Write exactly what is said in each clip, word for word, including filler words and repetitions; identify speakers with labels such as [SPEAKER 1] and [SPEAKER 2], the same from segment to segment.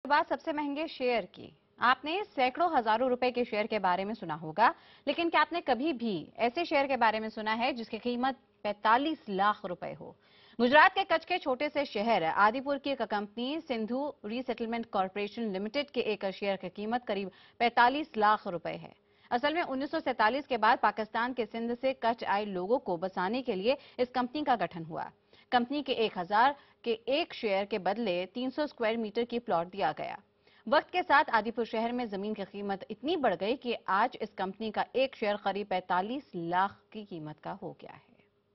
[SPEAKER 1] बात सबसे महंगे शेयर की। आपने सैकड़ों हजारों रुपए के शेयर के बारे में सुना होगा, लेकिन क्या आपने कभी भी ऐसे शेयर के बारे में सुना है जिसकी कीमत पैंतालीस लाख रुपए हो? गुजरात के कच्छ के छोटे से शहर आदिपुर की एक company Sindhu resettlement corporation limited के एक शेयर की कीमत करीब पैंतालीस लाख रुपए है। असल में उन्नीस सौ सैंतालीस के बाद पाकिस्तान के सिंध से कच्छ आए लोगों को बसाने के लिए इस कंपनी का गठन हुआ। कंपनी के एक हजार के एक शेयर के बदले तीन सौ स्क्वायर मीटर की प्लॉट दिया गया। वक्त के साथ आदिपुर शहर में जमीन की कीमत इतनी बढ़ गई कि आज इस कंपनी का एक शेयर करीब पैंतालीस लाख की कीमत का हो गया है।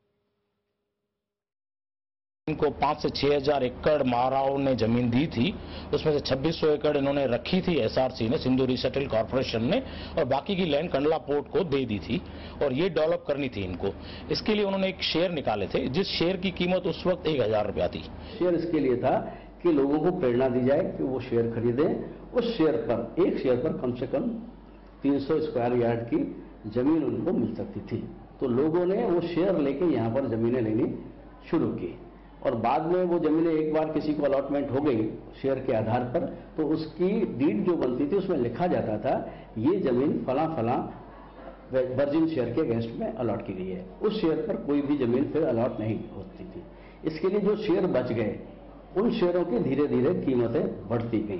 [SPEAKER 2] इनको पांच से छह हजार एकड़ महाराव ने जमीन दी थी, उसमें से छब्बीस सौ एकड़ इन्होंने रखी थी एसआरसी ने, सिंधु रीसेटल कॉरपोरेशन ने, और बाकी की लैंड कंडला पोर्ट को दे दी थी और ये डेवलप करनी थी इनको। इसके लिए उन्होंने एक शेयर निकाले थे जिस शेयर की कीमत उस वक्त एक हजार रुपया थी।
[SPEAKER 3] शेयर इसके लिए था कि लोगों को प्रेरणा दी जाए कि वो शेयर खरीदें। उस शेयर पर, एक शेयर पर कम से कम तीन सौ स्क्वायर यार्ड की जमीन उनको मिल सकती थी। तो लोगों ने वो शेयर लेके यहाँ पर जमीनें लेनी शुरू की और बाद में वो जमीनें एक बार किसी को अलॉटमेंट हो गई शेयर के आधार पर, तो उसकी डीड जो बनती थी उसमें लिखा जाता था ये जमीन फला फला वर्जिन शेयर के अगेंस्ट में अलॉट की गई है। उस शेयर पर कोई भी जमीन फिर अलॉट नहीं होती थी। इसके लिए जो शेयर बच गए उन शेयरों की धीरे धीरे कीमतें बढ़ती गई।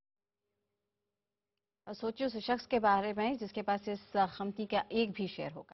[SPEAKER 1] सोचिए उस शख्स के बारे में जिसके पास इस कंपनी का एक भी शेयर होगा।